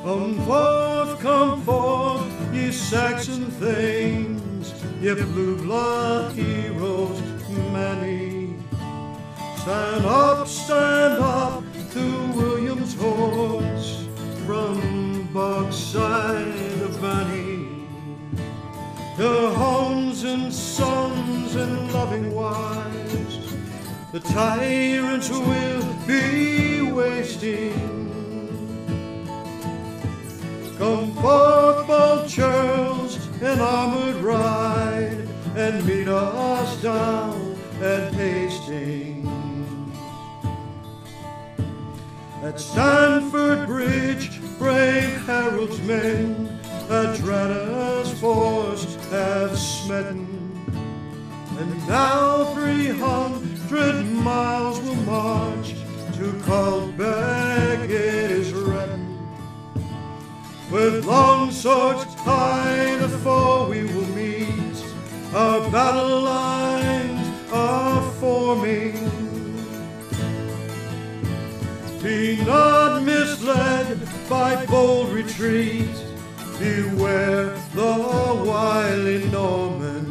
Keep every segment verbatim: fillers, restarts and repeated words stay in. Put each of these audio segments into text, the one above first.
Come forth, come forth, ye Saxon thanes, ye blue blood heroes many. Stand up, stand up to William's hordes from Bogside of Boeny. Your homes and sons and loving wives, the tyrants will be wasting. Come forth, bold churls, and armoured ride, and meet us down at Hastings. At Stanford Bridge, brave Harold's men, Hadrada's force have smitten. And now three hundred miles will march to Caldbec, it is written. With long swords high the foe we will meet, our battle lines are forming. Be not misled by bold retreat, beware the wily Norman.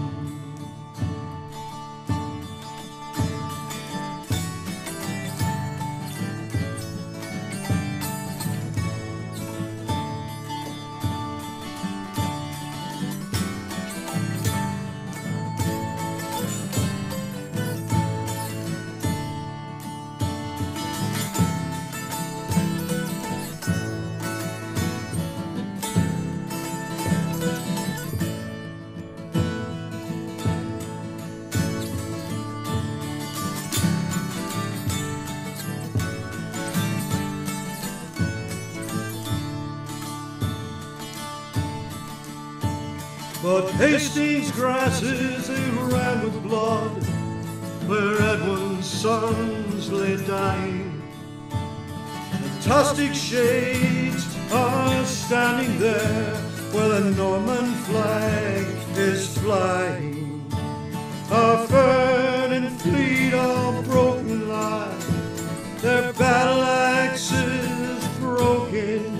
But Hastings' grasses, they ran with blood, where Edwin's sons lay dying. The Tostig shades are standing there, where the Norman flag is flying. Our fyrd and fleet are broken lie, their battle axes broken.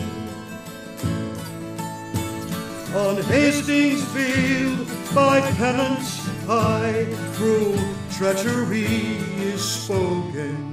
On Hastings field, by pennants high, cruel treachery is spoken.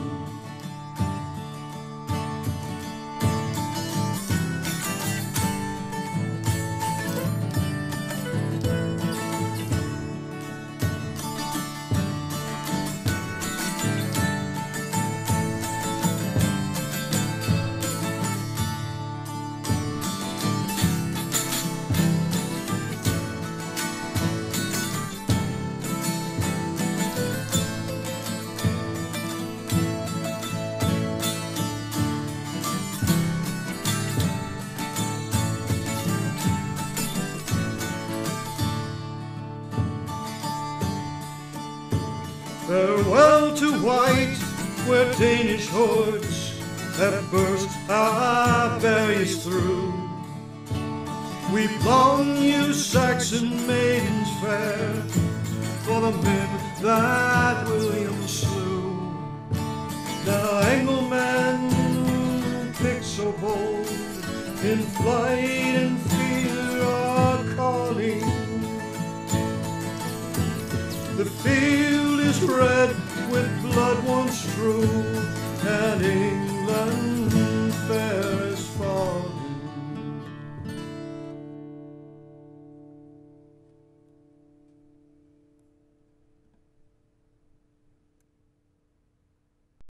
Farewell to Wight, where Danish hordes have burst our barriers through. Weep long, you Saxon maidens fair, for the men that William slew. Now Englemen picked so bold, in flight and fear are calling. The field is red with blood once true, and